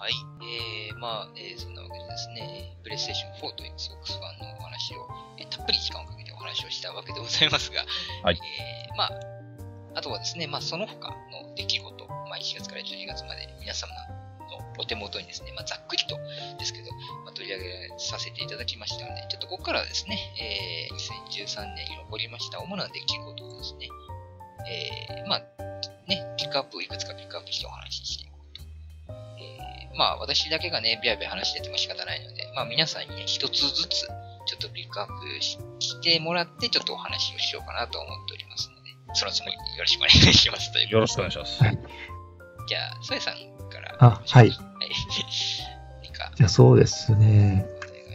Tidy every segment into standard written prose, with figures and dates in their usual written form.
はい。そんなわけでですね、プレイステーション4と Xbox One のお話を、たっぷり時間をかけてお話をしたわけでございますが、 はい。 あとはですね、その他の出来事、1月から12月まで皆様のお手元にですね、ざっくりとですけど、取り上げさせていただきましたので、ちょっとここからはですね、2013年に起こりました主な出来事をですね、ピックアップをいくつかピックアップしてお話ししていこうと。私だけがね、ビャービャー話してても仕方ないので、皆さんにね、一つずつ、ちょっとピックアップしてもらって、ちょっとお話をしようかなと思っておりますので、そのつもりでよろしくお願いしますという。 よろしくお願いします。 じゃあ、ソエさんから。 はい。じゃあ、そうですね。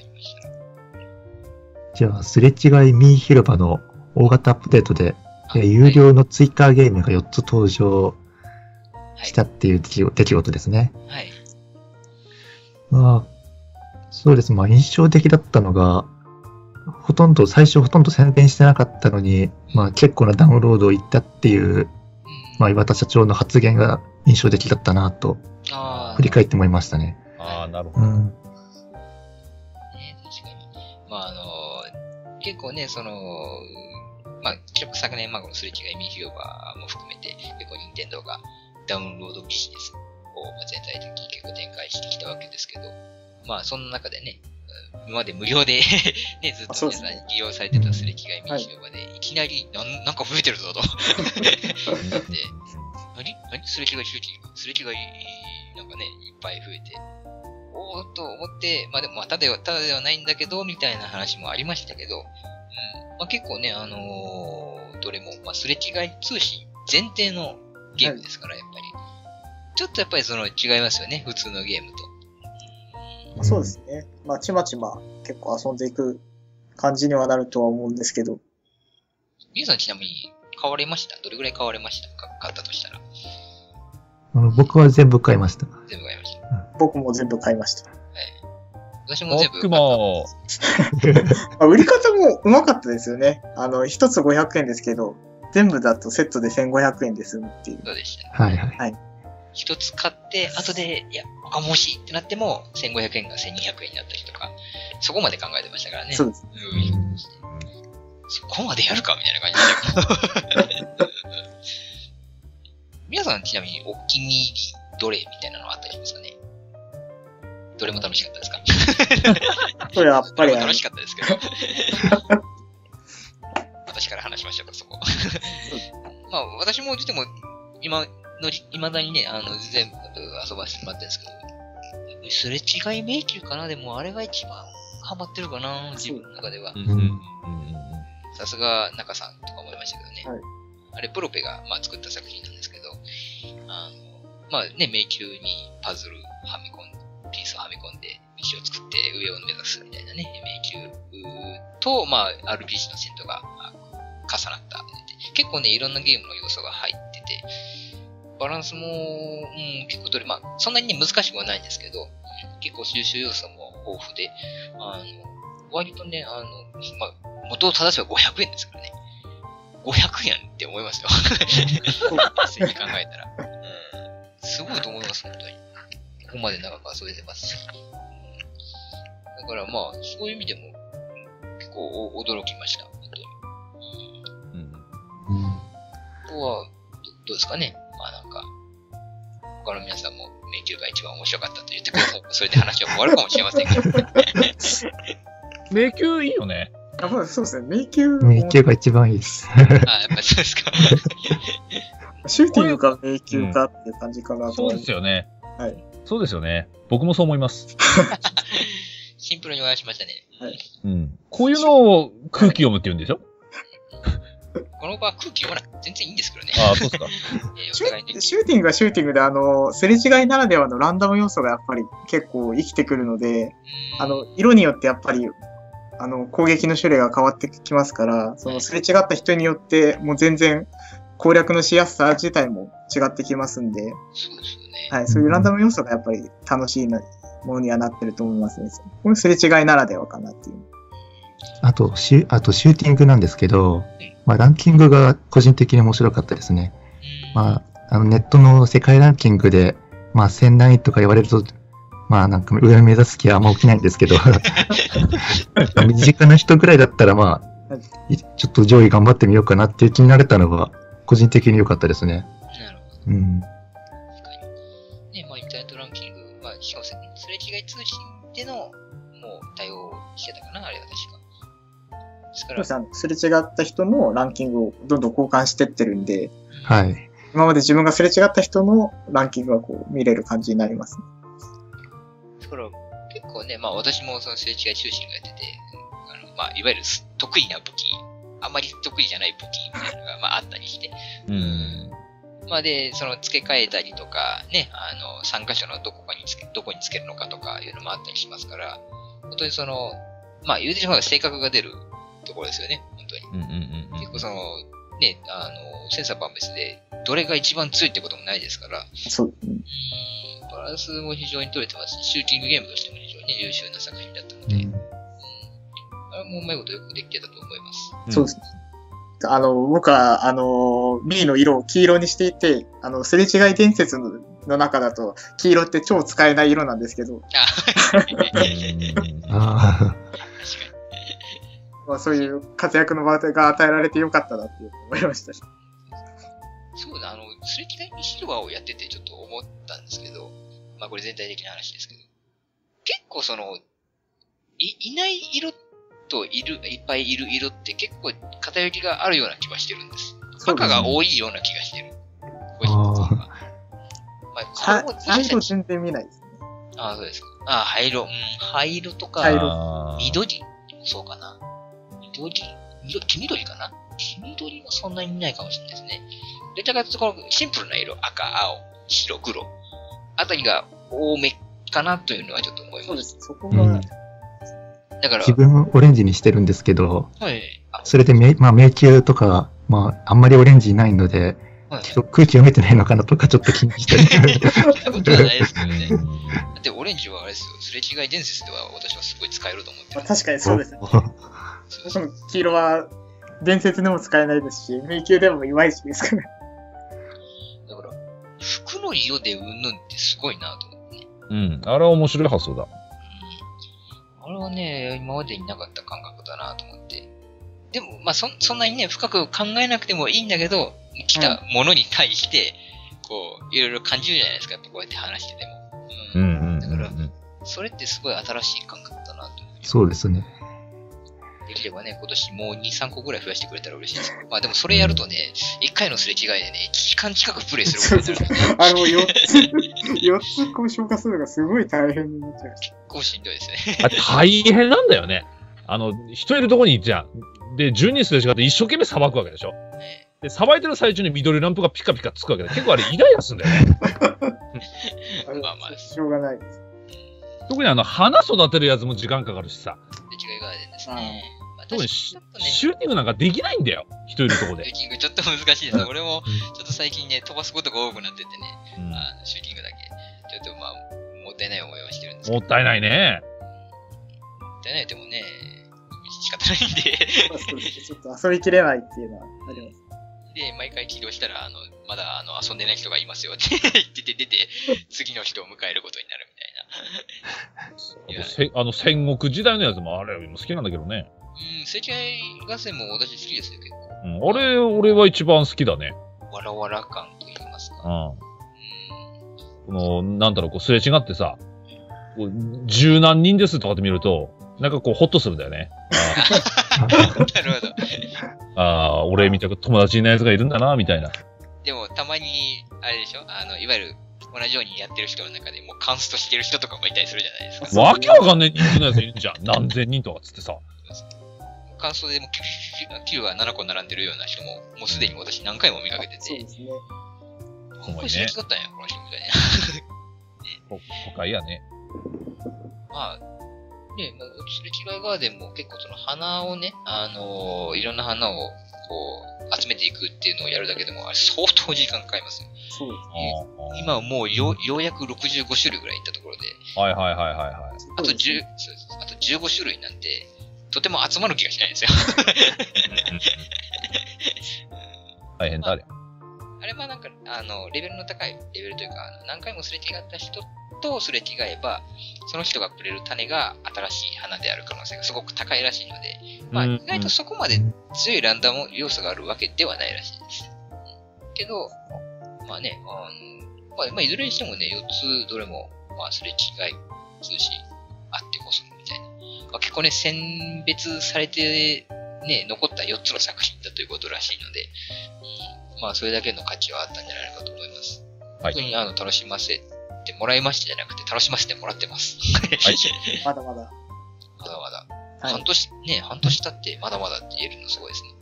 じゃあ、すれ違いミー広場の大型アップデートで、有料の追加ゲームが4つ登場したっていう出来事ですね。 はい。 そうです。印象的だったのが、最初ほとんど宣伝してなかったのに、結構なダウンロードをいったっていう、岩田社長の発言が印象的だったなと、振り返って思いましたね。 なるほど。 確かに。結構ね、昨年、このすれ違いミー広場も含めて、結構任天堂がダウンロードビジネスを全体的に結構展開してきたわけですけど、その中でね、今まで無料でね、ずっと皆さんに利用されてたすれ違いミー広場で、いきなりなんか増えてるぞと。で、何すれ違いなんかね、いっぱい増えて、おーっと思って、でもただではないんだけど、みたいな話もありましたけど、結構ね、どれも、すれ違い通信前提のゲームですから、やっぱり。ちょっとやっぱり違いますよね、普通のゲームと。 そうですね。ちまちま結構遊んでいく感じにはなるとは思うんですけど。 皆さんちなみに買われました？どれぐらい買われましたか？買ったとしたら。 僕は全部買いました。 全部買いました。 僕も全部買いました。はい。 私も全部買った。 僕も。 売り方もうまかったですよね。一つ500円ですけど、全部だとセットで1500円で済むっていう。 そうでした。 はいはい。 一つ買って、後で、他も欲しいってなっても、1500円が1200円になったりとか、そこまで考えてましたからね。 そうです。 そこまでやるかみたいな感じで。皆さんちなみにお気に入りどれみたいなのあったりしますかね？どれも楽しかったですか？ それはやっぱり楽しかったですけど。私から話しましょうか、そこ。私も実は今だにね、全部遊ばせてもらってるんですけど、すれ違い迷宮かな？でもあれが一番ハマってるかな、自分の中では。さすが中さんとか思いましたけどね。はい、あれ、プロペが、作った作品なんですけど、迷宮にパズルピースをはめ込んで、道を作って上を目指すみたいなね、迷宮と、RPG の戦闘が重なった。結構ね、いろんなゲームの要素が入ってて、バランスも、結構そんなにね、難しくはないんですけど、結構収集要素も豊富で、割とね、元を正せば500円ですからね。500円って思いますよ。普通に考えたら。すごいと思います、本当に。ここまで長く遊べてますし。だからそういう意味でも、結構驚きました、本当に。あとは、どうですかね。他の皆さんも迷宮が一番面白かったと言ってください。それで話は終わるかもしれませんけど。 迷宮いいよね。 そうですね。迷宮が一番いいです。 やっぱりそうですか。 シューティングか迷宮かっていう感じかなと。 そうですよね。 はい。 そうですよね。僕もそう思います。 シンプルにお願いしましたね。 はい。 こういうのを空気読むって言うんでしょ？ この子は空気読まなくて全然いいんですけどね。 そうですか。 シューティングはシューティングで、すれ違いならではのランダム要素がやっぱり結構生きてくるので、色によってやっぱり、攻撃の種類が変わってきますから、そのすれ違った人によって、もう全然攻略のしやすさ自体も違ってきますんで、 そうですよね。 はい、そういうランダム要素がやっぱり楽しいものにはなってると思いますね。これすれ違いならではかなっていう。 あとシューティングなんですけど、ランキングが個人的に面白かったですね。ネットの世界ランキングで、1000何位とか言われると、 まあなんか上を目指す気はあんま起きないんですけど、身近な人ぐらいだったらまあ、ちょっと上位頑張ってみようかなっていう気になれたのが、個人的に良かったですね。 なるほど。 うん。 確かに。ね、まあインターネットランキング、まあしかもすれ違い通信での、もう対応してたかな、あれは確か。ですから。 すれ違った人のランキングをどんどん交換してってるんで、 はい。 今まで自分がすれ違った人のランキングがこう見れる感じになりますね。 だから結構ね、まあ私もそのすれ違い通信がやってて、まあいわゆる得意な武器、あんまり得意じゃない武器みたいなのがまああったりして、まあで、その付け替えたりとか、ね、3箇所のどこにつけるのかとかいうのもあったりしますから、本当にその、まあ言うてしまえば性格が出るところですよね、本当に。結構その、ね、千差万別で、どれが一番強いってこともないですから、 そう。 バランスも非常に取れてますし、シューティングゲームとしても非常に、ね、優秀な作品だったので、あれもうまいことよくできてたと思います。 そうですね。僕は、B の色を黄色にしていて、すれ違い伝説の中だと、黄色って超使えない色なんですけど。まあそういう活躍の場が与えられてよかったなって思いましたし。 そうだ、すれ違いにシルバーをやっててちょっと思ったんですけど、まあこれ全体的な話ですけど、結構その、いない色といっぱいいる色って結構偏りがあるような気がしてるんです。赤が多いような気がしてる。 灰色全然見ないですね。 ああ、そうですか。ああ、灰色。灰色とか、緑そうかな。黄緑かな。黄緑はそんなに見ないかもしれないですね。どちらかというと、このシンプルな色、赤、青、白、黒あたりが多めかなというのはちょっと思います。 そうです。そこが、 だから自分オレンジにしてるんですけど、 はい、 それで迷宮とか、まあ、あんまりオレンジいないので、空気読めてないのかなとかちょっと気にしてる。 そんなことはないですけどね。だってオレンジはあれですよ、すれ違い伝説では私はすごい使えると思ってる。 確かにそうですね。僕も黄色は伝説でも使えないですし、迷宮でもいまいちですから。 だから、服の色でうんぬんってすごいなと思って。 あれは面白い発想だ。 あれはね、今までになかった感覚だなと思って。でも、まあそんなにね、深く考えなくてもいいんだけど、来たものに対して、こう、いろいろ感じるじゃないですか、やっぱこうやって話してても。だから、それってすごい新しい感覚だなと。 そうですね。 できればね、今年もう2、3個ぐらい増やしてくれたら嬉しいです。まあでもそれやるとね、1回のすれ違いでね、1時間近くプレイすることになる。 4つこう消化するのがすごい大変になっちゃいます。 結構しんどいですね。 大変なんだよね。人いるとこにじゃん。で、10人すれ違って一生懸命さばくわけでしょ。で、さばいてる最中に緑ランプがピカピカつくわけで、結構あれイライラするんだよね。 まあまあ。しょうがないです。 特に花育てるやつも時間かかるしさ。 違いがあるんですね。 特にシューティングなんかできないんだよ。人いるとこで。 シューティングちょっと難しいです。俺もちょっと最近ね、飛ばすことが多くなっててね、シューティングだけ。ちょっとまあ、もったいない思いはしてるんですけど。 もったいないね。 もったいないでもね、仕方ないんで。 ちょっと遊びきれないっていうのはあります。 で、毎回起動したら、まだ遊んでない人がいますよって言って出て、次の人を迎えることになるみたいな。 戦国時代のやつもあれ好きなんだけどね。 世界合戦も私好きですよ、結構。俺は一番好きだね。 わらわら感と言いますか。 なんだろう、すれ違ってさ、十何人ですとかって見ると、なんかこう、ホッとするんだよね。 なるほど。俺みたいな友達いないやつがいるんだな、みたいな。 でも、たまに、あれでしょいわゆる、同じようにやってる人の中でもうカンストしてる人とかもいたりするじゃないですか。 わけわかんない人数のやついるじゃん。何千人とかつってさ。 カンストでもキルが7個並んでるような人も、もうすでに私何回も見かけてて。 そうですね。 これすれ違ったんや、この人みたいな。都会やね。 まあ、ね、すれ違いガーデンも結構その花をね、いろんな花をこう集めていくっていうのをやるだけでも、あれ相当時間かかりますよ。 そうですね。 今はもうようやく65種類ぐらいいったところで。 はい。 あと15種類なんで、とても集まる気がしないんですよ。 大変だね。 あれはなんか、レベルの高い、レベルというか、何回もすれ違った人とすれ違えば、その人がくれる種が新しい花である可能性がすごく高いらしいので、まあ意外とそこまで強いランダム要素があるわけではないらしいです。けど、まあね、まあいずれにしてもね、4つどれも、まあすれ違い、通信あってこそみたいな。まあ、結構ね、選別されてね、残った4つの作品だということらしいので、まあそれだけの価値はあったんじゃないかと思います。はい、本当に楽しませてもらいましたじゃなくて、楽しませてもらってます。はい。 まだまだ。 まだまだ。はい、半年経ってまだまだって言えるのすごいですね。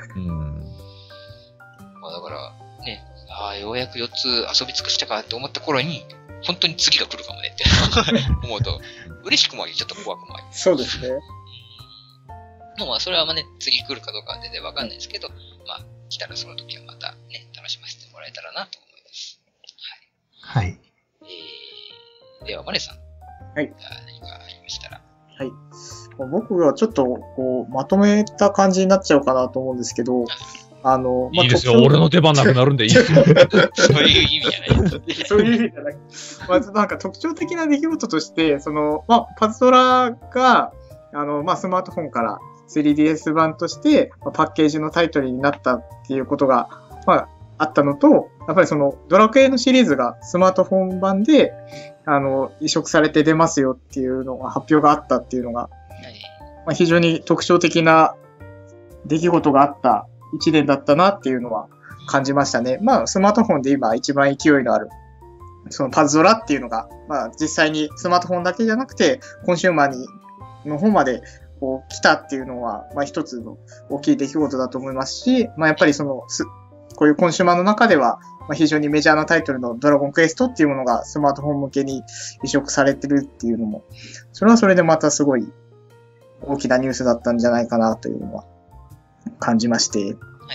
まあだから、ね、ようやく4つ遊び尽くしたかって思った頃に、本当に次が来るかもねって思うと、嬉しくもあり、ちょっと怖くもあり。 そうですね。 まあそれはね、次来るかどうかは全然わかんないですけど、まあ来たらその時はまたね、楽しませてもらえたらなと思います。 はい。はい。 では、マネさん。 はい。 何かありましたら。 はい。僕がちょっと、まとめた感じになっちゃうかなと思うんですけど、 いいですよ。俺の出番なくなるんでいいですよ。 そういう意味じゃないです。 そういう意味じゃない。まずなんか特徴的な出来事として、パズドラが、スマートフォンから 3DS 版として、パッケージのタイトルになったっていうことが、あったのと、やっぱりドラクエのシリーズがスマートフォン版で、移植されて出ますよっていうのが発表があったっていうのが、非常に特徴的な出来事があった1年だったなっていうのは感じましたね。スマートフォンで今一番勢いのある、そのパズドラっていうのが、実際にスマートフォンだけじゃなくて、コンシューマーの方まで来たっていうのは、一つの大きい出来事だと思いますし、やっぱりこういうコンシューマーの中では、非常にメジャーなタイトルのドラゴンクエストっていうものがスマートフォン向けに移植されてるっていうのも、それはそれでまたすごい大きなニュースだったんじゃないかなというのは感じまして。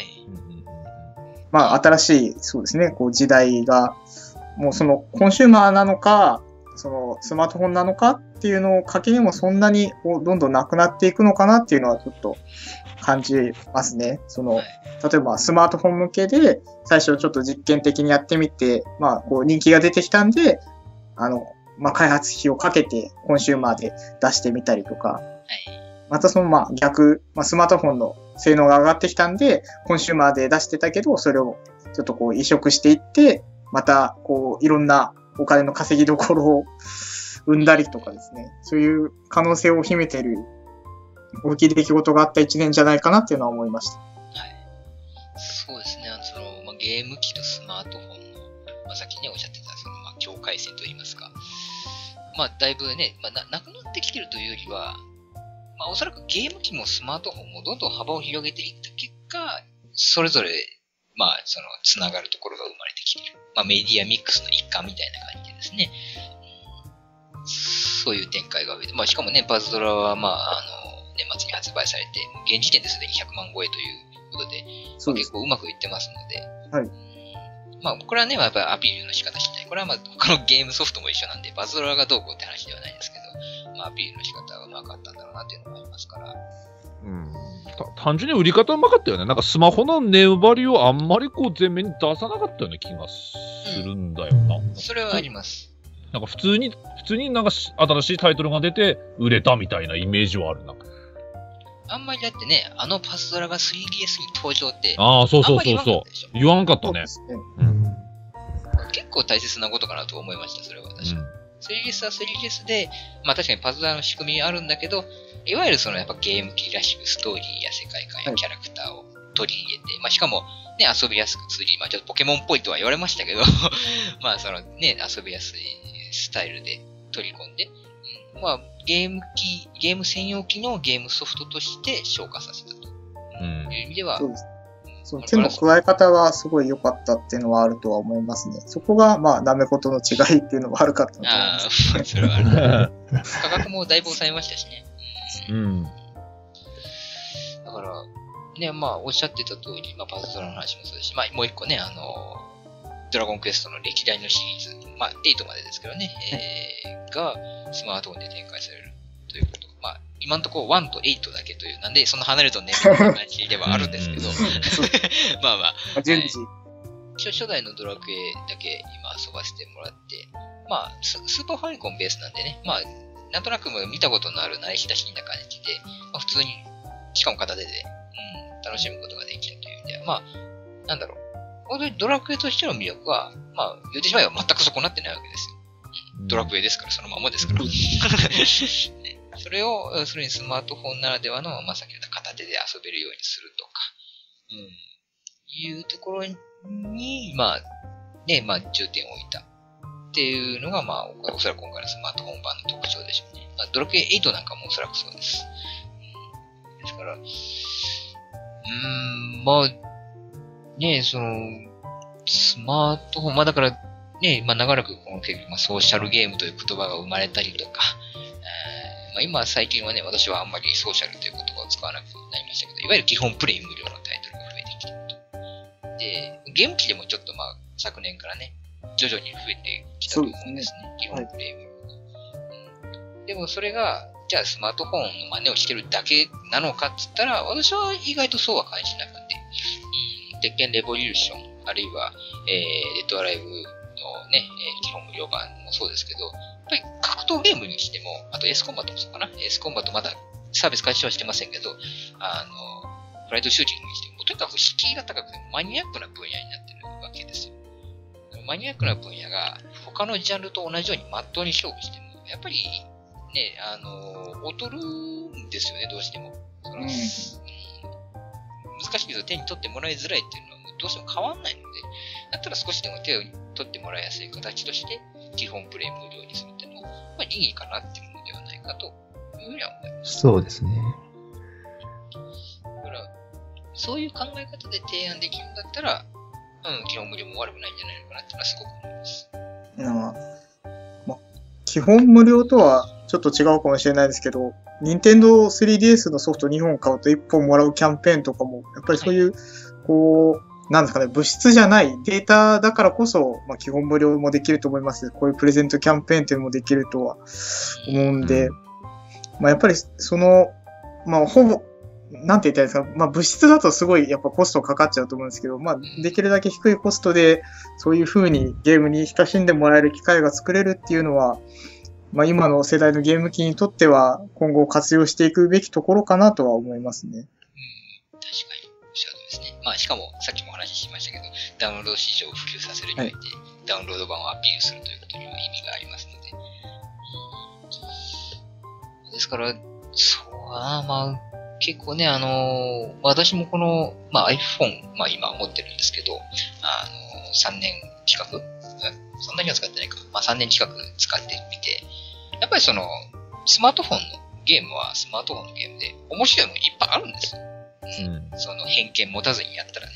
はい。新しい、そうですね、時代が、もうコンシューマーなのか、スマートフォンなのかっていうのを垣根もそんなにどんどんなくなっていくのかなっていうのはちょっと感じますね。例えばスマートフォン向けで最初ちょっと実験的にやってみて、人気が出てきたんで、開発費をかけてコンシューマーで出してみたりとか、また逆、スマートフォンの性能が上がってきたんで、コンシューマーで出してたけど、それをちょっと移植していって、またいろんなお金の稼ぎどころを生んだりとかですね、そういう可能性を秘めている大きい出来事があった1年じゃないかなっていうのは思いました。はい。 そうですね。ゲーム機とスマートフォンの、さっきね、おっしゃってた、境界線といいますか。だいぶね、なくなってきてるというよりは、おそらくゲーム機もスマートフォンもどんどん幅を広げていった結果、それぞれ、つながるところが生まれてきてる。メディアミックスの一環みたいな感じでですね。そういう展開が上で、しかもね、パズドラは、年末に発売されて、現時点ですでに100万超えということで、結構うまくいってますので、はい。これはね、やっぱりアピールの仕方次第。これは他のゲームソフトも一緒なんで、パズドラがどうこうって話ではないですけど、アピールの仕方がうまかったんだろうなっていうのがありますから。 単純に売り方うまかったよね。なんかスマホの粘りをあんまり前面に出さなかったような気がするんだよな。 それはあります。 なんか普通になんか新しいタイトルが出て売れたみたいなイメージはあるな。 あんまりだってね、パズドラが 3DS に登場って、 そう。言わんかったね。 結構大切なことかなと思いました、それは私は。3DS は 3DS で、確かにパズドラの仕組みあるんだけど、いわゆるやっぱゲーム機らしくストーリーや世界観やキャラクターを取り入れて、しかもね、遊びやすく2D、ちょっとポケモンっぽいとは言われましたけど、遊びやすいスタイルで取り込んで、ゲーム専用機のゲームソフトとして消化させたという意味では、 手の加え方はすごい良かったっていうのはあるとは思いますね。そこが、ダメことの違いっていうのはあるかと思います。 それはある。価格もだいぶ抑えましたしね。だから、ね、おっしゃってた通り、パズドラの話もそうですし、もう一個ね、ドラゴンクエストの歴代のシリーズ、8までですけどね、がスマートフォンで展開されるということ。今のところ1と8だけという、なんでそんな離れるとね、みたいな感じではあるんですけど、 順次。 初代のドラクエだけ今遊ばせてもらって、 まあ、スーパーファミコンベースなんでね、まあ、なんとなく見たことのある慣れ親しんだ感じで、まあ、普通に、しかも片手で、楽しむことができるという意味では、まあ、なんだろう。本当にドラクエとしての魅力は、まあ、言ってしまえば全く損なってないわけですよ。ドラクエですから、そのままですから。それを、それにスマートフォンならではの、まあ、さっき言った片手で遊べるようにするとか、いうところに、まあ、ね、まあ、重点を置いた。っていうのが、まあ、おそらく今回のスマートフォン版の特徴でしょうね。まあ、ドラクエ8なんかもおそらくそうです。ですから、まあ、ね、その、スマートフォン、まあだから、ね、まあ長らくこのまあ、ソーシャルゲームという言葉が生まれたりとか、まあ今最近はね、私はあんまりソーシャルという言葉を使わなくなりましたけど、いわゆる基本プレイ無料のタイトルが増えてきていると。で、ゲーム機でもちょっとまあ昨年からね、徐々に増えてきたと思うんですね。基本プレイ無料、でもそれが、じゃあスマートフォンの真似をしてるだけなのかって言ったら、私は意外とそうは感じなくて、鉄拳レボリューション、あるいは、デッドアライブのね、基本無料版もそうですけど、やっぱり格闘ゲームにしても、あとエースコンバットもそうかな。エースコンバットまだサービス開始はしてませんけど、フライトシューティングにしても、とにかく敷居が高くてマニアックな分野になってるわけですよ。マニアックな分野が他のジャンルと同じように真っ当に勝負しても、やっぱりね、劣るんですよね、どうしても。難しいけど手に取ってもらいづらいっていうのはどうしても変わんないので、だったら少しでも手を取ってもらいやすい形として、基本プレイ無料にするっていうのは、まあ意義かなっていうものではないかというふうには思います。 そうですね。 だから、そういう考え方で提案できるんだったら、基本無料も悪くないんじゃないのかなっていうのはすごく思います。 基本無料とはちょっと違うかもしれないですけど、任天堂 3DS のソフト2本買うと1本もらうキャンペーンとかも、やっぱりそういう、こう、なんですかね、物質じゃないデータだからこそ、まあ基本無料もできると思います。こういうプレゼントキャンペーンっていうのもできるとは思うんで、まあやっぱりその、まあほぼ、なんて言ったらいいですか、まあ物質だとすごいやっぱコストかかっちゃうと思うんですけど、まあできるだけ低いコストでそういう風にゲームに親しんでもらえる機会が作れるっていうのは、まあ今の世代のゲーム機にとっては今後活用していくべきところかなとは思いますね。 確かに。おっしゃるとですね。まあしかもさっきもお話ししましたけど、ダウンロード市場を普及させるにおいて、ダウンロード版をアピールするということには意味がありますので。ですから、そうだな、まあ結構ね、私もこの、まあ iPhone、まあ今持ってるんですけど、3年近くそんなには使ってないか。まあ3年近く使ってみて、やっぱりその、スマートフォンのゲームはスマートフォンのゲームで面白いものいっぱいあるんですよ。その偏見持たずにやったらね。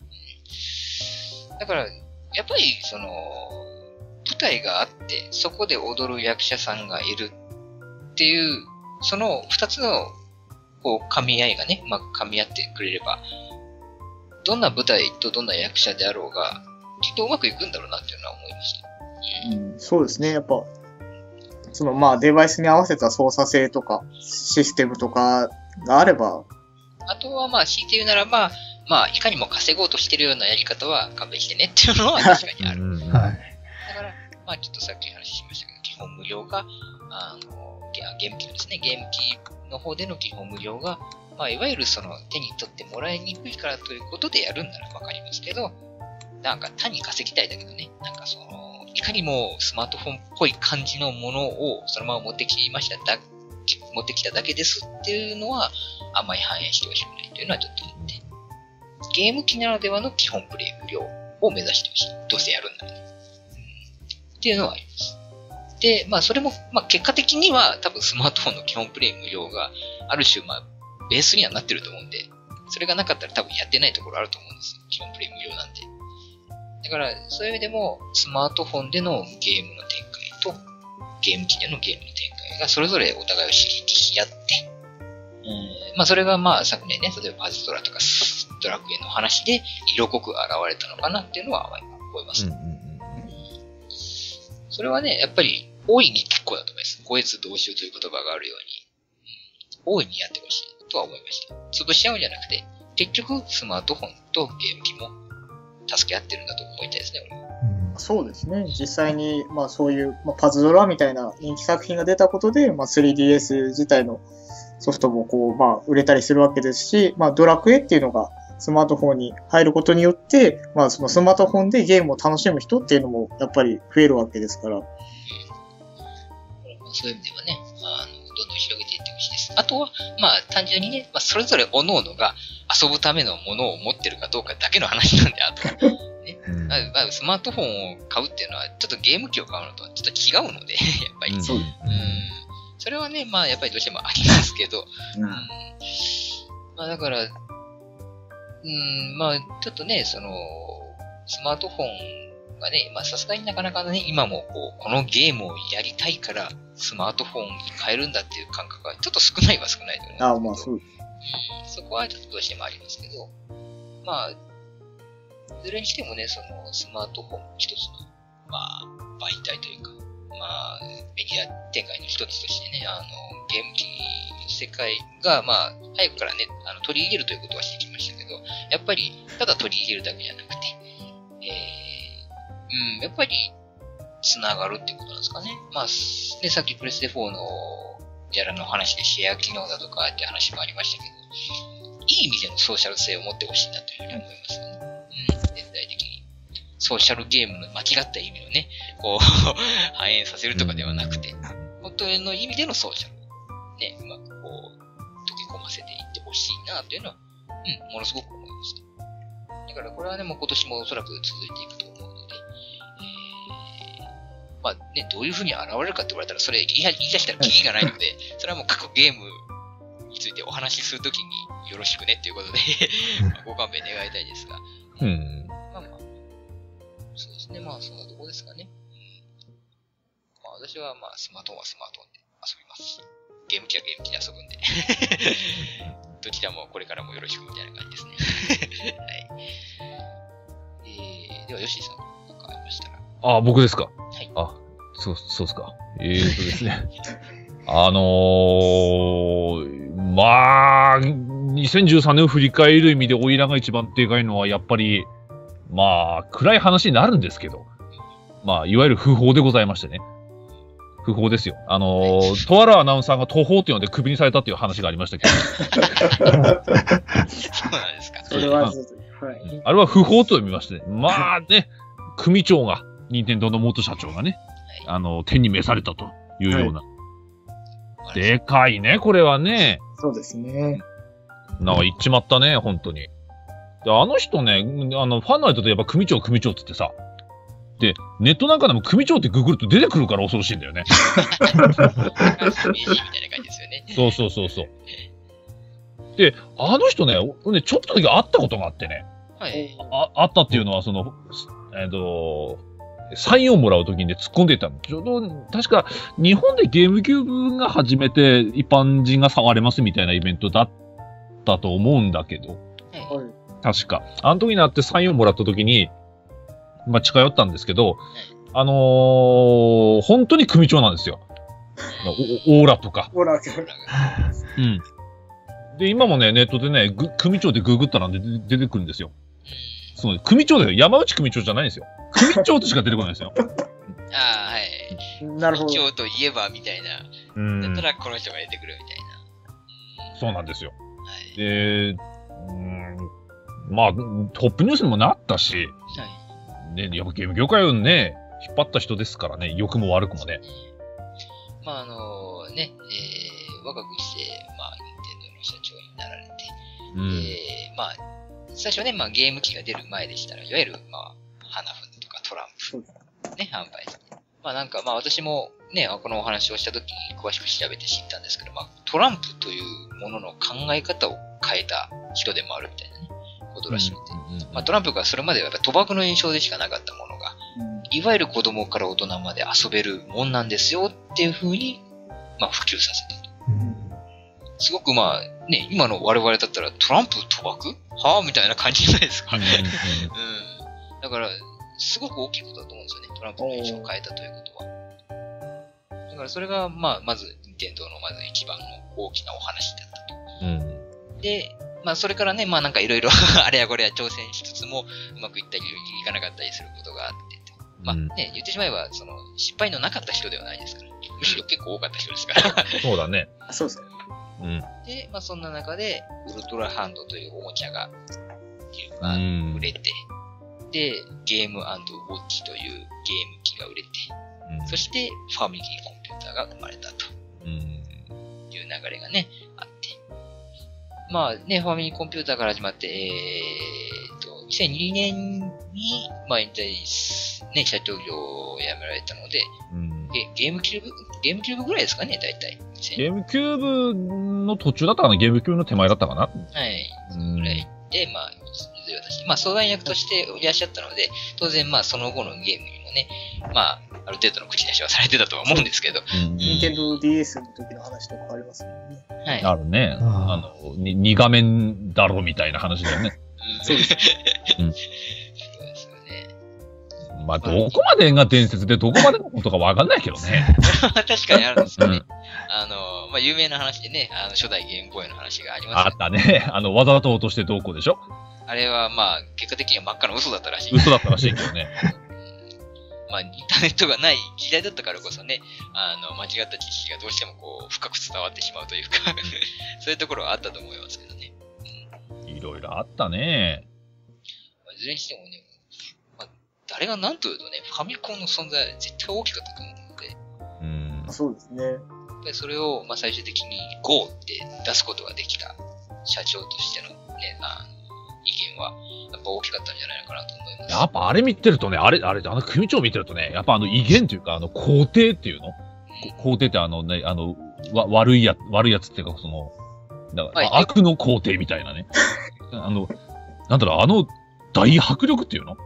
だから、やっぱりその、舞台があって、そこで踊る役者さんがいるっていう、その二つの、こう、噛み合いがね、まあ噛み合ってくれれば、どんな舞台とどんな役者であろうが、きっとうまくいくんだろうなっていうのは思いました。 そうですね。やっぱ、そのまあデバイスに合わせた操作性とかシステムとかがあれば。 あとはまあ強いて言うならば、まあいかにも稼ごうとしてるようなやり方は勘弁してねっていうのは確かにある。だから、まあちょっとさっき話しましたけど、基本無料が、ゲーム機ですね。ゲーム機の方での基本無料が、まあいわゆるその手に取ってもらいにくいからということでやるんならわかりますけど、なんか単に稼ぎたいだけどね、なんかその、いかにもスマートフォンっぽい感じのものをそのまま持ってきただけですっていうのはあんまり反映してほしくないというのはちょっと思って。ゲーム機ならではの基本プレイ無料を目指してほしい。どうせやるんならね。っていうのはあります。で、まあそれも、まあ結果的には多分スマートフォンの基本プレイ無料がある種まあベースにはなってると思うんで、それがなかったら多分やってないところあると思うんですよ。基本プレイ無料なんで。だから、そういう意味でも、スマートフォンでのゲームの展開と、ゲーム機でのゲームの展開が、それぞれお互いを刺激し合って、まあ、それがまあ、昨年ね、例えばパズドラとかドラクエの話で、色濃く現れたのかなっていうのは思います。それはね、やっぱり、大いに結構だと思います。五越同州という言葉があるように、大いにやってほしいとは思いました。潰し合うんじゃなくて、結局、スマートフォンとゲーム機も、助け合ってるんだと思いたいですね、俺は。 そうですね。実際に、まあそういう、まあ、パズドラみたいな人気作品が出たことで、まあ 3DS 自体のソフトもこう、まあ売れたりするわけですし、まあドラクエっていうのがスマートフォンに入ることによって、まあそのスマートフォンでゲームを楽しむ人っていうのもやっぱり増えるわけですから。 そういう意味ではね、どんどん広げていってほしいです。あとは、まあ単純にね、まあそれぞれ各々が遊ぶためのものを持ってるかどうかだけの話なんで、あとは。ね、まあ、スマートフォンを買うっていうのは、ちょっとゲーム機を買うのとはちょっと違うので、やっぱり。それはね、まあ、やっぱりどうしてもありますけど、まあ、だから、まあ、ちょっとね、スマートフォンがね、まあ、さすがになかなかね、今もこのゲームをやりたいから、スマートフォンに変えるんだっていう感覚が、ちょっと少ないは少ないと思うんですけど、 まあ、そう。 そこはちょっとどうしてもありますけど、まあ、いずれにしてもね、スマートフォン一つの、まあ、媒体というか、まあ、メディア展開の一つとしてね、ゲーム機の世界が、まあ、早くからね、取り入れるということはしてきましたけど、やっぱり、ただ取り入れるだけじゃなくて、やっぱり、つながるっていうことなんですかね。まあ、ね、さっきプレステ4の、やらの話でシェア機能だとかって話もありましたけど、いい意味でのソーシャル性を持ってほしいなというふうに思いますよね。全体的に。ソーシャルゲームの間違った意味をね、こう、反映させるとかではなくて、本当の意味でのソーシャルをね、うまくこう、溶け込ませていってほしいなというのは、ものすごく思います。だからこれはね、もう今年もおそらく続いていくと思うので、まあね、どういうふうに現れるかって言われたら、それ言い出したらキリがないので、それはもう各ゲームについてお話しするときによろしくねっていうことで、ご勘弁願いたいですが、まあまあ、そうですね、まあそんなとこですかね。まあ私はまあスマートフォンはスマートフォンで遊びますし、ゲーム機はゲーム機で遊ぶんで、どちらもこれからもよろしくみたいな感じですね。はい。では、ヨッシーさん、なんかありましたら。 あ、僕ですか。 はい。 あ、そうですか。ですね。まあ、2013年を振り返る意味でオイラが一番でかいのは、やっぱり、まあ、暗い話になるんですけど、まあ、いわゆる不法でございましてね。不法ですよ。とあるアナウンサーが途方っていうのでクビにされたっていう話がありましたけど。 そうなんですか。 それは、 あれは不法と読みましてね。まあね、組長が、任天堂の元社長がね、天に召されたというような。でかいね、これはね。 そうですね。 なんか言っちまったね、本当に。で、あの人ね、ファンナイトでやっぱ組長って言ってさ、で、ネットなんかでも組長ってググると出てくるから恐ろしいんだよね。 名人みたいな感じですよね。 そう。で、あの人ね、ちょっとだけ会ったことがあってね。 はい。 会ったっていうのは、サインをもらうときに、ね、突っ込んでいたの。ちょうど、確か、日本でゲームキューブが初めて一般人が触れますみたいなイベントだったと思うんだけど。 はい。 確か。あの時になってサインをもらったときに、まあ、近寄ったんですけど、本当に組長なんですよ。オーラとか。 オーラ。 うん。で、今もね、ネットでね、組長でググったら出てくるんですよ。そう、組長だよ。山内組長じゃないんですよ。組長としか出てこないんですよ。 ああ、はい。 なるほど。 組長といえば、みたいな。だったらこの人が出てくるみたいな。そうなんですよ。 はい。 で、まあ、トップニュースにもなったし、 はい。 ね、やっぱゲーム業界をね、引っ張った人ですからね、良くも悪くもね。 まあね、若くして、まあ、任天堂の社長になられて、まあ、最初ね、まあ、ゲーム機が出る前でしたら、いわゆる、まあ、花札とかトランプ、ね、販売して。まあなんか、まあ私もね、このお話をした時に詳しく調べて知ったんですけど、まあ、トランプというものの考え方を変えた人でもあるみたいなね、ことらしくて。まあトランプがそれまではやっぱ賭博の印象でしかなかったものが、いわゆる子供から大人まで遊べるもんなんですよっていう風に、まあ普及させたと。すごくまあね、今の我々だったらトランプ賭博はぁみたいな感じじゃないですか。だから、すごく大きいことだと思うんですよね。トランプの印象を変えたということは。だからそれが、まあ、まず、任天堂のまず一番の大きなお話だったと。で、まあそれからね、まあなんかいろいろあれやこれや挑戦しつつも、うまくいったりいかなかったりすることがあってと。 まあね、言ってしまえば、失敗のなかった人ではないですから。むしろ結構多かった人ですから。 そうだね。 そうですね。 うん。 で、まあそんな中で、ウルトラハンドというおもちゃが、売れて、で、ゲーム&ウォッチというゲーム機が売れて、そしてファミリーコンピューターが生まれたという流れがね、あって。まあね、ファミリーコンピューターから始まって、2002年に、まあ引退ね、社長業を辞められたので、ゲームキューブぐらいですかね、大体。 ゲームキューブの途中だったかな、ゲームキューブの手前だったかな。 はい。ぐらいで、まあ、まあ、相談役としていらっしゃったので、当然、まあ、その後のゲームにもね、まあ、ある程度の口出しはされてたとは思うんですけど。 任天堂 DS の時の話とかありますもんね。 はい。 あるね。2画面だろみたいな話だよね。 そうです。 そうですよね。まあ、どこまでが伝説でどこまでのことかわかんないけどね。 確かにあるんですよね。まあ、有名な話でね、初代ゲームボーイの話がありますよね。 あったね。わざと落としてどうこうでしょ。 あれはまあ、結果的には真っ赤な嘘だったらしい。 嘘だったらしいけどね。 まあ、インターネットがない時代だったからこそね、間違った知識がどうしてもこう、深く伝わってしまうというか、そういうところはあったと思いますけどね。 いろいろあったね。 いずれにしてもね、まあ、誰が何と言うとね、ファミコンの存在は絶対大きかったと思うので。 そうですね。やっぱりそれを、まあ、最終的に GO って出すことができた社長としてのね、意見は、やっぱ大きかったんじゃないのかなと思います。 やっぱあれ見てるとね、組長見てるとね、やっぱ威厳というか、皇帝っていうの、皇帝って悪いやつっていうか、だから、悪の皇帝みたいなね。なんだろう、大迫力っていうの、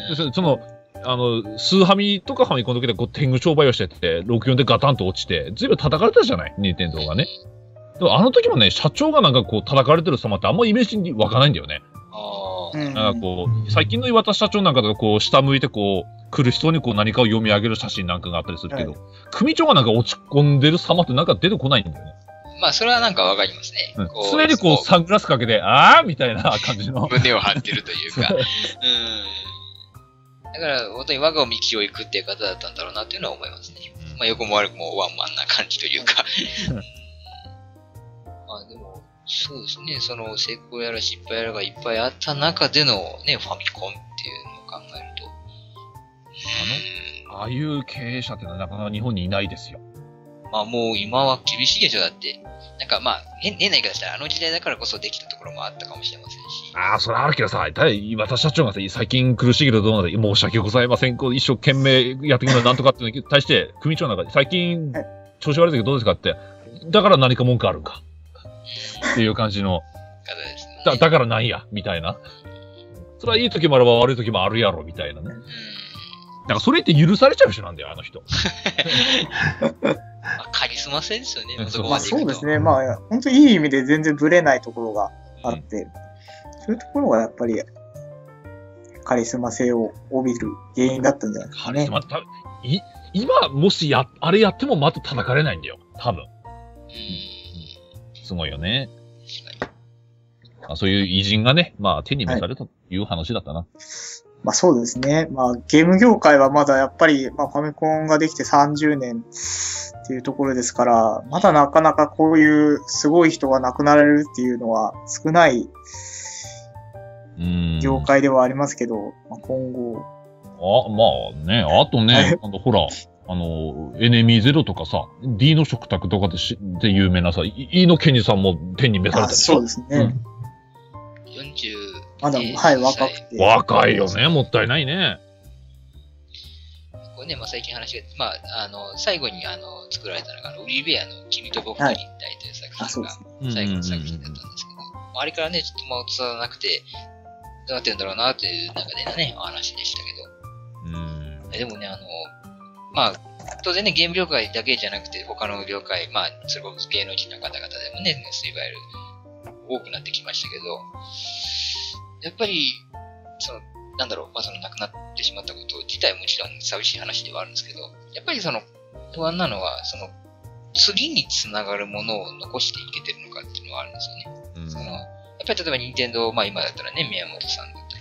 スーハミとかファミコンの時で天狗商売をしてて、64でガタンと落ちて、ずいぶん叩かれたじゃない、任天堂がね。でもあの時もね、社長がなんかこう叩かれてる様ってあんまイメージに湧かないんだよね。なんかこう、最近の岩田社長なんかだとこう、下向いてこう、苦しそうにこう何かを読み上げる写真なんかがあったりするけど、組長がなんか落ち込んでる様ってなんか出てこないんだよね。 まあ、それはなんかわかりますね。 常にこう、サングラスかけて、あーみたいな感じの。 胸を張ってるというか。だから、本当に我が道を行くっていう方だったんだろうなっていうのは思いますね。まあ、横も悪くもワンマンな感じというか。まあ、でも、そうですね、成功やら失敗やらがいっぱいあった中でのね、ファミコンっていうのを考えると。ああいう経営者ってのはなかなか日本にいないですよ。 まあもう今は厳しいでしょ、だって。なんかまあ、変な言い方したら、時代だからこそできたところもあったかもしれませんし。 ああ、それあるけどさ、岩田社長がさ、最近苦しいけどどうなんだ、申し訳ございません。こう一生懸命やってくるのなんとかっていうのに対して、組長なんか最近調子悪いけどどうですかって、だから何か文句あるんか。っていう感じの。 方ですね。 だからなんや、みたいな。それはいい時もあれば悪い時もあるやろ、みたいなね。だからそれって許されちゃう人なんだよ、あの人。 カリスマ性ですよね、 そうですね。まあ、本当にいい意味で全然ブレないところがあって、そういうところがやっぱり、カリスマ性を帯びる原因だったんじゃないですかね。 今、もしあれやってもまた叩かれないんだよ、多分。すごいよね。そういう偉人がね、まあ手に召されたという話だったな。 まあそうですね。まあゲーム業界はまだやっぱり、まあファミコンができて30年っていうところですから、まだなかなかこういうすごい人が亡くなられるっていうのは少ない業界ではありますけど、まあ、今後。 まあね、あとね、ほら、エネミーゼロとかさ、D の食卓とかで有名なさ、飯野健二さんも天に召されたでしょ。 そうですね。 40。 まだ、はい、若くて。 若いよね、もったいないね。 これね、まあ最近話が、まあ、最後に作られたのが、オリベアの君と僕と一体という作品が最後の作品だったんですけど、あれからね、ちょっと間を伝わらなくて、どうなってるんだろうなっていう中でのね、お話でしたけど。でもね、まあ、当然ね、ゲーム業界だけじゃなくて、他の業界、まあ、それこそ芸能人の方々でもね、いわゆる多くなってきましたけど、やっぱり、なんだろう、まあ、亡くなってしまったこと自体はもちろん寂しい話ではあるんですけど、やっぱり不安なのは、次につながるものを残していけてるのかっていうのはあるんですよね。やっぱり例えば任天堂、まあ今だったらね、宮本さんだったりとか、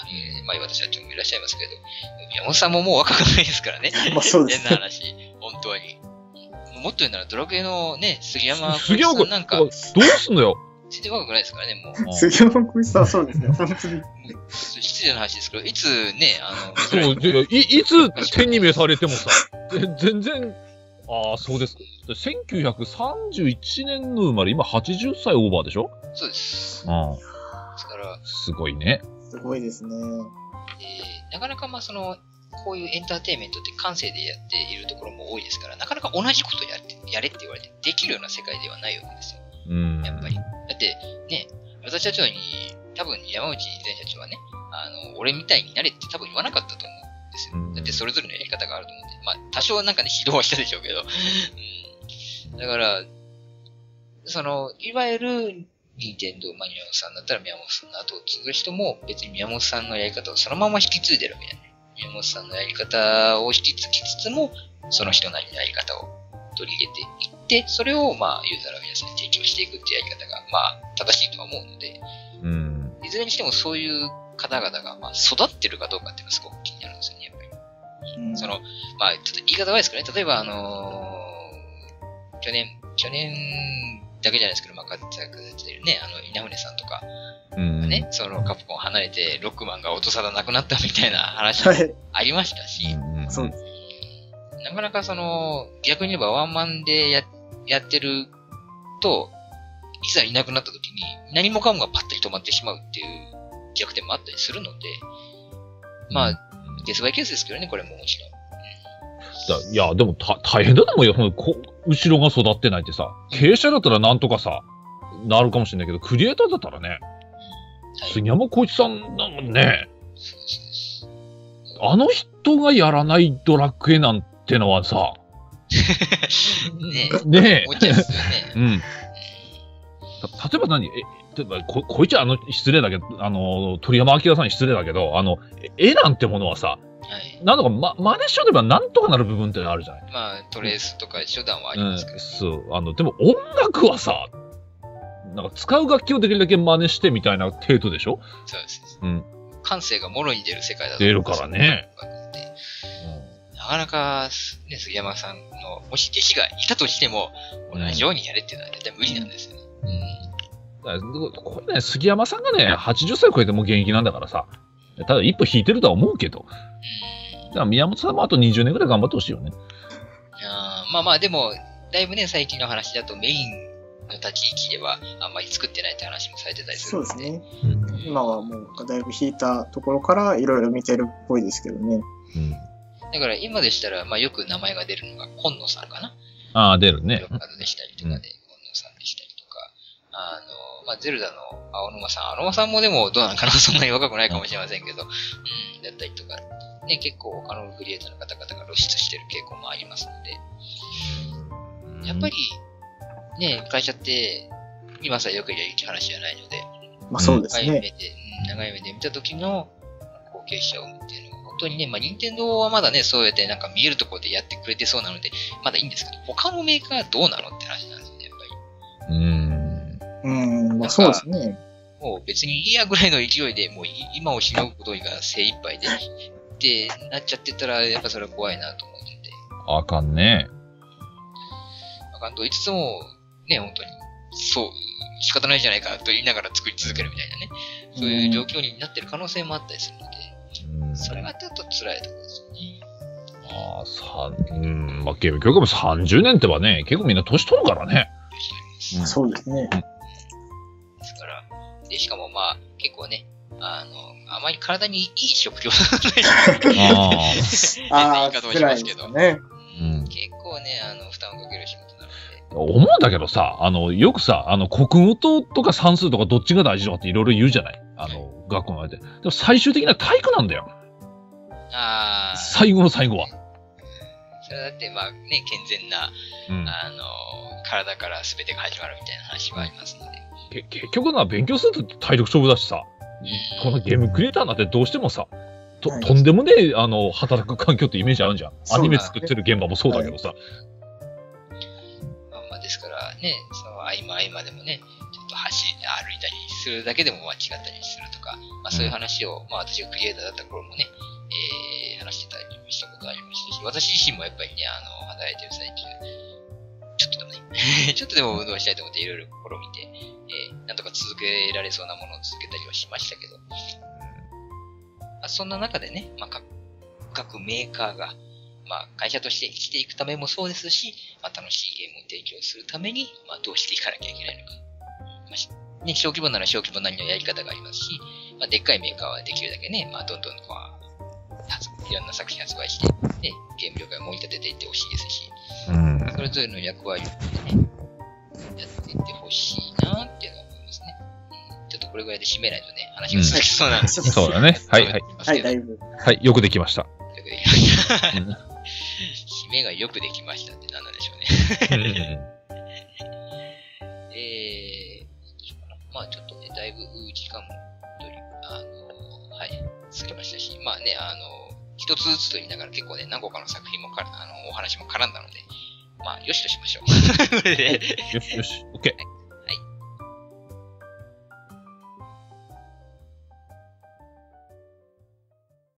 まあ、岩田社長もいらっしゃいますけど、宮本さんももう若くないですからね。 まあそうですね変な話、本当に。もっと言うならドラクエのね、杉山杉山君、 さんなんか、 どうすんのよ。 全然若くないですからね、もう。 杉山浩一さんはそうですね、本当に。 失礼な話ですけど、いつね、 そう、いつ天に召されてもさ、全然、ああ、そうですか。1931年の生まれ、今80歳オーバーでしょ？ そうです。 うん。 ですから、 すごいね。 すごいですね。 なかなかまあこういうエンターテインメントって感性でやっているところも多いですから、なかなか同じことやれって言われてできるような世界ではないわけですよ。 うん。 やっぱり。だってね、私社長に、多分山内前社長はね、俺みたいになれって多分言わなかったと思うんですよ。だってそれぞれのやり方があると思うんで、まあ多少なんかね、指導はしたでしょうけど、だから、いわゆる、任天堂宮本さんだったら宮本さんの後を継ぐ人も別に宮本さんのやり方をそのまま引き継いでるわけじゃない。宮本さんのやり方を引き継ぎつつも、その人なりのやり方を取り入れていって、それをまあユーザーの皆さんに提供していくっていうやり方がまあ正しいとは思うので、いずれにしてもそういう方々がまあ育ってるかどうかっていうのがすごく気になるんですよね、やっぱり。まあちょっと言い方悪いですけどね、例えば去年だけじゃないですけど、まあ、活躍してるね、稲船さんとかがね、カプコン離れて、ロックマンが音沙汰なくなったみたいな話もありましたし、 そうです。 なかなか逆に言えばワンマンでやってると、いざいなくなった時に、何もかもがパッと止まってしまうっていう逆転もあったりするので、まあ、ケースバイケースですけどね、これももちろん。 いや、でも大変だと思うよ。後ろが育ってないってさ、経営者だったらなんとかさ、なるかもしれないけど、クリエイターだったらね、杉山浩一さんだもんね。あの人がやらないドラクエなんてのはさ、ねえ。 思っちゃうんですよね。 うん。例えばこいつは失礼だけど、鳥山明さんに失礼だけど、絵なんてものはさ、なんとか真似しようとばなんとかなる部分ってあるじゃない。 まあ、トレースとか手段はありますけど。 そう。でも音楽はさ、なんか使う楽器をできるだけ真似してみたいな程度でしょ？ そうです。 うん。 感性がもろに出る世界だと出るからね。 なかなか、ね、杉山さんの、もし弟子がいたとしても、同じようにやれっていうのは絶対無理なんですよね。 これね、杉山さんがね、80歳超えても現役なんだからさ、ただ一歩引いてるとは思うけど、だから宮本さんもあと20年ぐらい頑張ってほしいよね。 まあまあ、でも、だいぶね、最近の話だとメインの立ち位置ではあんまり作ってないって話もされてたりするので。 そうですね。今はもうだいぶ引いたところからいろいろ見てるっぽいですけどね。 だから今でしたら、まあよく名前が出るのが今野さんかな。 ああ、出るね。 ロッカードでしたりとかで、今野さんでしたりとか、まあゼルダの青沼さんもでもどうなのかな、そんなに若くないかもしれませんけど、だったりとか、ね、結構他のクリエイターの方々が露出してる傾向もありますので、やっぱり、ね、会社って、今さえよくやる話じゃないので、 まあそうですね。 長い目で見た時の後継者を生むっていうのは、本当にね、まあ任天堂はまだね、そうやってなんか見えるところでやってくれてそうなので、まだいいんですけど、他のメーカーはどうなのって話なんですよね、やっぱり。 まあそうですね。 もう別にいいやぐらいの勢いで、もう今をしのぐことが精一杯で、ってなっちゃってたら、やっぱそれは怖いなと思ってて。 あかんね。 あかんと言いつつも、ね、本当に、そう、仕方ないじゃないかと言いながら作り続けるみたいなね、そういう状況になってる可能性もあったりするので、それがちょっと辛いところですよね。 まあゲーム業界も30年ってばね、結構みんな年取るからね。 そうですね。 ですから、で、しかもまあ、結構ね、あまり体にいい食料だったり言い方をしますけど、 ね、 結構ね、負担をかける仕事なので。 思うんだけどさ、よくさ、国語とか算数とかどっちが大事とかっていろいろ言うじゃない。学校の間で。でも最終的には体育なんだよ。最後の最後は。 それだって、まあね、健全な、体から全てが始まるみたいな話はありますので。 結局のは勉強すると体力勝負だしさ、このゲームクリエイターなんてどうしてもさ、とんでもねえ、働く環境ってイメージあるじゃん。アニメ作ってる現場もそうだけどさ。 まあですからね、その合間でもね、ちょっと歩いたりするだけでもまあ違ったりするとか、まあそういう話を、まあ私がクリエイターだった頃もね、話してたりしたことありましたし、私自身もやっぱりね、働いてる最中、ちょっとでもね、ちょっとでも運動したいと思っていろいろ試みて、なんとか続けられそうなものを続けたりはしましたけど、まあ、そんな中でね、まあ各メーカーが、まあ、会社として生きていくためもそうですし、まあ、楽しいゲームを提供するために、まあ、どうしていかなきゃいけないのか。まあね、小規模なら小規模なりのやり方がありますし、まあ、でっかいメーカーはできるだけね、まあ、どんどんこう、いろんな作品発売して、ね、ゲーム業界を盛り立てていってほしいですし、それぞれの役割をね、やっていってほしいなっていうのは思いますね。ちょっとこれぐらいで締めないとね、話が続きそうなんですけど、 そうだね。はい、はい。 はい、だいぶ。 はい、よくできました。 よくできました。締めがよくできましたって何なんでしょうね。まあちょっとね、だいぶ時間もはい、過ぎましたし、まあね、一つずつと言いながら結構ね、何個かの作品もお話も絡んだので、まあ、よしとしましょう。 よしよし、OK。